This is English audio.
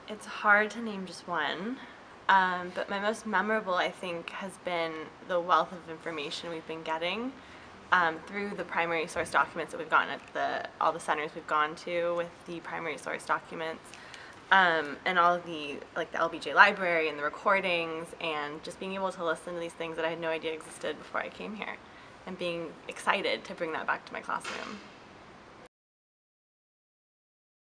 It's hard to name just one, but my most memorable, I think, has been the wealth of information we've been getting through the primary source documents that we've gotten at all the centers we've gone to with the primary source documents, and all of the LBJ library and the recordings, and just being able to listen to these things that I had no idea existed before I came here, and being excited to bring that back to my classroom.